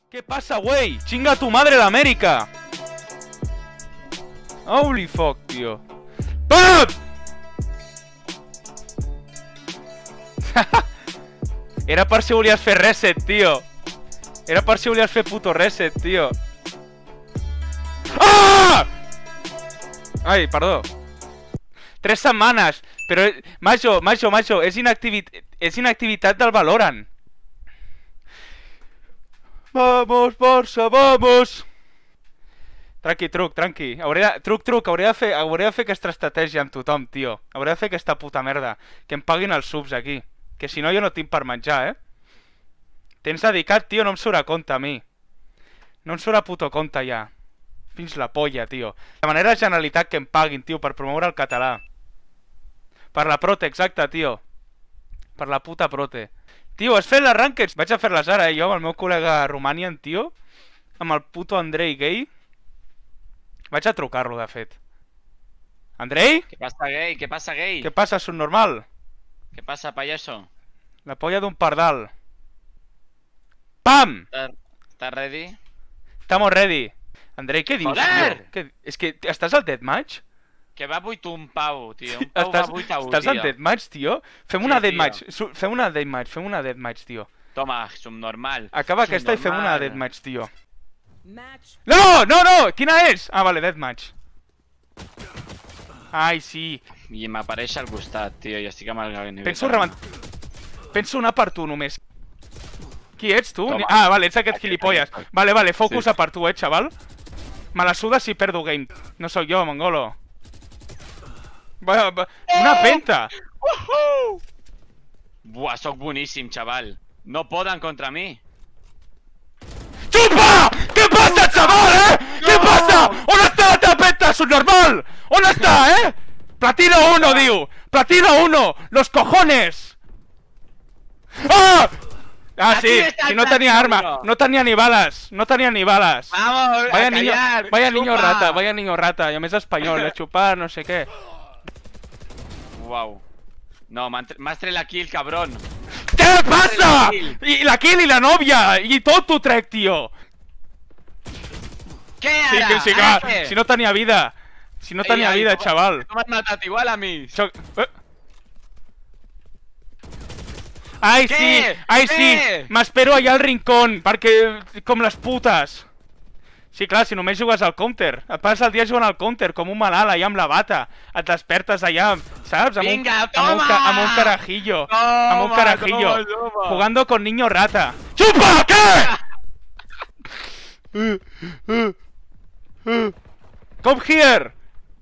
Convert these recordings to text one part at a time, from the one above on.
¿Qué pasa, güey? ¡Chinga tu madre de América! Holy fuck, tío. ¡Pam! Era per si volies fer reset, tio. Era per si volies fer puto reset, tio. Ah! Ai, perdó. 3 setmanes. Però, macho, és inactivitat del Valorant. Vamos, Barça, vamos! Tranqui, tranqui. Truc, hauria de fer aquesta estratègia amb tothom, tio. Hauria de fer aquesta puta merda. Que em paguin els subs aquí. Que si no jo no tinc per menjar, Tens dedicat, tio, no em surt a compte a mi. No em surt a puto compte ja. Fins la polla, tio. De manera de Generalitat que em paguin, tio, per promoure el català. Per la Prote, exacte, tio. Per la puta Prote. Tio, has fet les rankeds? Vaig a fer-les ara, jo, amb el meu col·lega Romanian, tio. Amb el puto Andrei Gay. Vaig a trucar-lo, de fet. Andrei? ¿Qué pasa, gay? ¿Qué pasa, gay? ¿Qué pasa, subnormal? ¿Qué pasa, payaso? La polla d'un pardal. ¡Pam! ¿Estás ready? Estamos ready. Andrei, què dius, Joder! tio? És que estàs al deathmatch? Que va avui tu un pau, tio. Un pau va avui tau, estàs al tio. deathmatch, tio? Fem una deathmatch. Fem una deathmatch, tio. Toma, subnormal. Acaba aquesta i fem una deathmatch, tio. No! Quina és? Ah, vale, deathmatch. Ai, sí. I m'apareix al costat, tio, i estic amb el gabinet. Penso una per tu, només. Qui ets, tu? Toma. Ah, vale, ets aquest gilipolles. Vale, focus a per tu, xaval. Me la suda si perdo game. No soc jo, mongolo. Una penta! Buah, soc boníssim, xaval. No poden contra mi. ¡Chupa! ¿Qué pasa, chaval, ¿Qué pasa? ¿On està la teva penta, subnormal? On està, Platino 1, diu! Platino 1! ¡Los cojones! ¡Ah! Ah, sí, si no tenia arma. No tenia ni balas. No tenia ni balas. Vamos, Vaya niño chupa. rata, vaya niño rata. I a més espanyol, xupar, no sé què. Wow. No, m'has tret la kill, cabrón. ¿Qué pasa? Y la kill y la novia. Y tot t'ho trec, tio. Què ara? Sí, clar. Si no tenia vida. Si no tenia vida, xaval. Tu m'has matat igual a mi. Ai, sí, m'espero allà al rincón, perquè... com les putes. Sí, clar, si només jugues al counter. Et passes el dia jugant al counter, com un malalt, allà amb la bata. Et despertes allà, saps? Vinga, toma! Amb un carajillo. Toma, Amb un carajillo. toma. Jugando con niño rata. ¡Chupa! ¿Qué? Come here.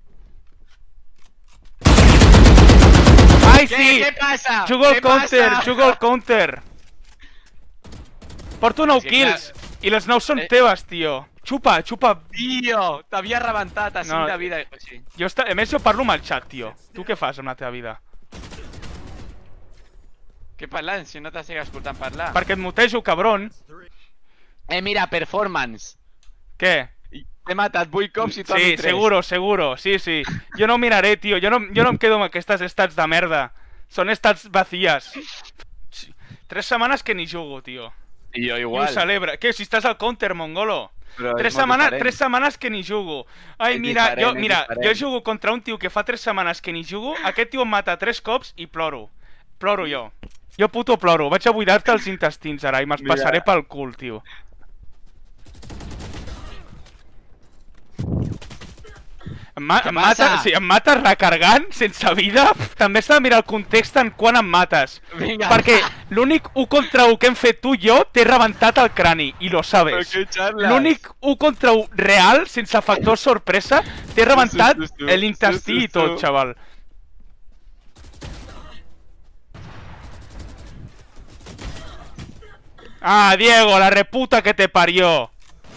Ai, sí! Què passa? Jugo al counter. Porto 9 kills. I les 9 són teves, tio. Xupa. Tio, t'havia rebentat a 5 de vida. A més, jo parlo amb el xat, tio. Tu què fas amb la teva vida? Què parlant? Si no t'estic escoltant parlar. Perquè et mutejo, cabron. Mira, performance. Què? T'he matat 8 cops i tu a mi 3. Seguro. Sí. Jo no miraré, tio. Jo no em quedo amb aquestes estats de merda. Són estats vacíes. 3 setmanes que ni jugo, tio. I jo I igual. ho celebra. Què? Si estàs al counter, mongolo. 3 setmanes que ni jugo. Ai, mira, jo jugo contra un tio que fa 3 setmanes que ni jugo. Aquest tio em mata 3 cops i ploro. Ploro jo. Jo puto ploro. Vaig a buidar-te els intestins ara i me'ls passaré pel cul, tio. Em mates recargant, sense vida. També s'ha de mirar el context en quan em mates. Perquè l'únic 1 contra 1 que hem fet tu i jo t'he rebentat el crani, i lo sabes. L'únic 1 contra 1 real, sense factor sorpresa, t'he rebentat l'intestí i tot, xaval. Ah, Diego, la reputa que te parió.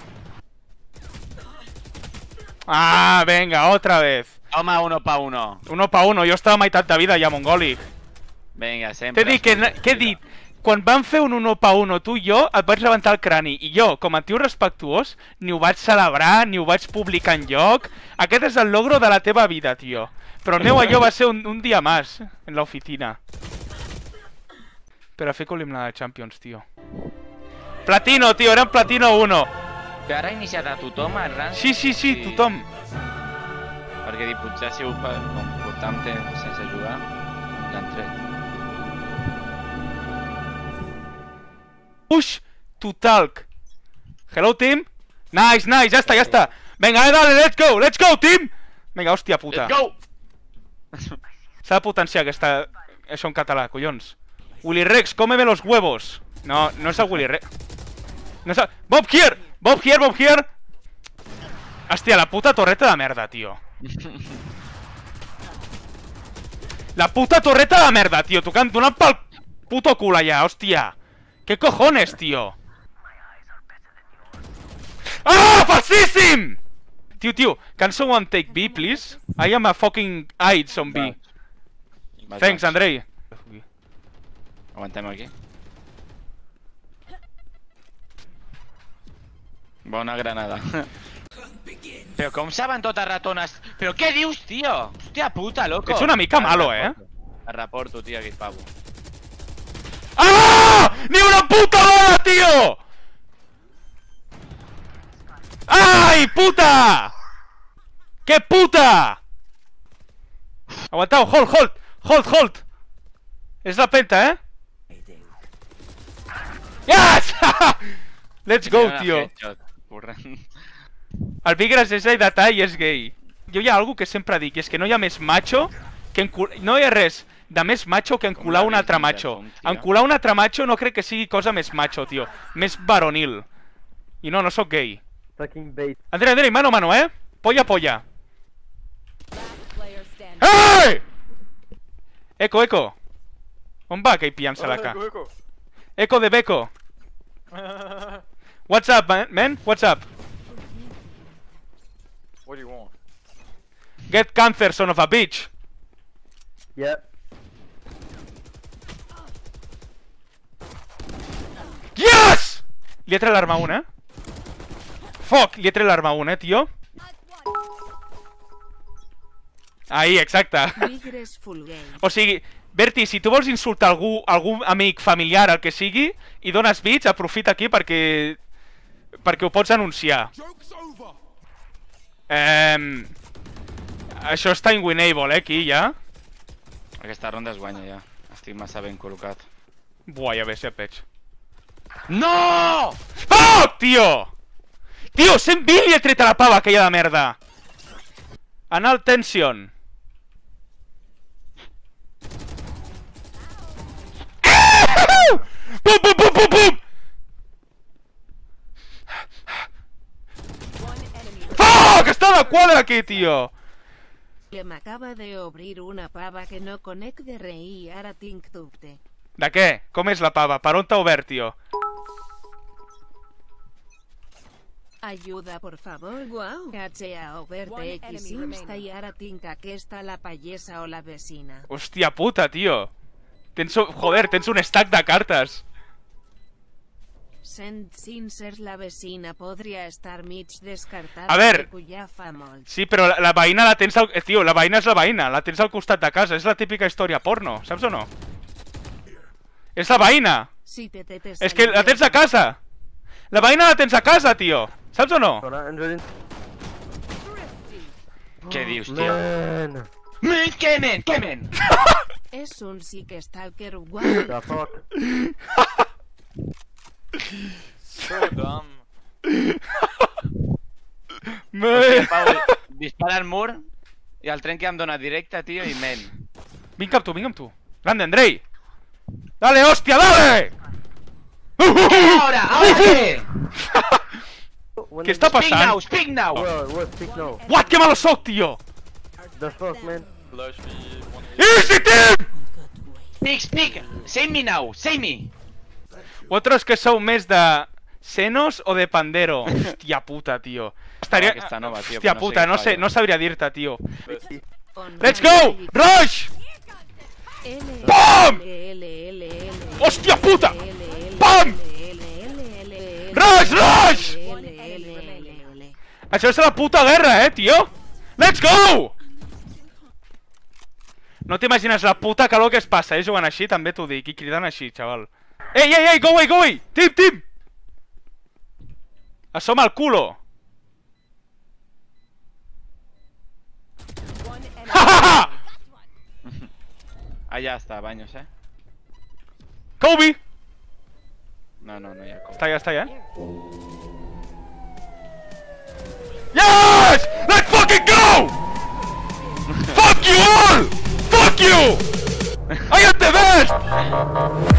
Ah, venga, otra vez. Toma 1 pa 1. 1 pa 1, jo estava a meitat de vida ja, mongòlic. Vinga, sempre. T'he dit, quan vam fer un 1 pa 1 tu i jo, et vaig rebentar el crani. I jo, com a tio respectuós, ni ho vaig celebrar, ni ho vaig publicar enlloc. Aquest és el logro de la teva vida, tio. Però el meu allò va ser un dia més, en l'oficina. Per a fer eliminada de Champions, tio. Platino, tio, era en Platino 1. Que ara ha iniciat a tothom el rang? Sí, tothom. Perquè potser ha sigut com portàvem temps sense jugar, l'han tret. Push to talk. Hello, team. Nice, ja està. Venga, dale, let's go, team. Vinga, hòstia puta. Let's go! S'ha de potenciar això en català, collons. Willy Rex, cómeme los huevos. No és el Willy Rex. No és el... Bob here! Hòstia, la puta torreta de merda, tio. La puta torreta de merda, tio. Tocant, donant pel puto cul allà, hòstia. ¿Qué cojones, tio? Ah, falsíssim! Tio, can someone take B, please? I am a fucking AIDS on B. Thanks, Andrei. Aguantem aquí. Bona granada. Però com saben totes ratones? Però què dius, tio? Hòstia puta, loco. Ets una mica malo, El reporto, tio, aquest pavo. ¡Ah! ¡Ni una puta bala, tío! ¡Ay, puta! ¡Qué puta! Aguantado, hold. Es la penta, Yes! Let's go, tío. El Vigras és aidatà i és gay. Jo hi ha algo que sempre dic, i és que no hi ha més macho que no hi ha res de més macho que encular un altre macho. Encular un altre macho no crec que sigui cosa més macho, tio. Més varonil. I no sóc gay. Andrei, mano, Polla. Hey! Eco. On va aquell piant-se la ca? Eco de Beco. What's up, man? What's up? What do you want? Get cancer, son of a bitch. Yep. Yes! Li he tret l'arma 1, Fuck, li he tret l'arma 1, tio. Ahí, exacte. O sigui, Berti, si tu vols insultar algú amic, familiar, el que sigui, i dones bits, aprofita aquí perquè ho pots anunciar. Això està inwinnable, aquí, ja. Aquesta ronda es guanya, ja. Estic massa ben col·locat. Buah, ja veig. No! Fuck, tio! Tio, 120 li he tret a la pava aquella de merda. Anal tension. Pum! Fuck, està de quadre aquí, tio. Que m'acaba d'obrir una pava que no conec de res i ara tinc dubte. De què? Com és la pava? Per on t'ha obert, tio? Ajuda, por favor, guau. Que ha obert X Insta i ara tinc aquesta la pallesa o la vecina. Hòstia puta, tio. Joder, tens un stack de cartes. Sent sincers, la vecina podria estar mig descartada. A ver. Ja fa molt. Sí, però la veïna la tens al... Tio, la veïna és la veïna. La tens al costat de casa. És la típica història porno. Saps o no? És la veïna. Sí, És que la tens a casa. La veïna la tens a casa, tio. Saps o no? Què dius, tio? Què, men? És un psic stalker, guau. The fuck? So dumb. Hòstia, Pau, dispara al mur i el tren que em dona directe, tio, i men. Vinc amb tu. Grande, Andrei. Dale, hòstia, dale! Ahora què? Què està passant? Speak now! Speak now. What, que malo soc, tio! The fuck, man? Easy, team! Speak! Say me now, say me! Vosaltres que sou més de senos o de pandero? Hòstia puta, tio. Aquesta nova, tio, Hòstia però puta, no sé què no sabria dir-te, tio. On Let's go! Rush! Pam! Hòstia puta! Pam! Rush! Això és la puta guerra, tio! Let's go! No t'imagines la puta calor que es passa, jugant així, també t'ho dic, i cridant així, xaval. Ei, go away! Team! Asoma el culo. One enemy. ¡Ja, ja, ja! Allá está, baños, Kobe. No, ya. Está ya. Yes! Let's fucking go! Fuck you all! Fuck you! I am the best!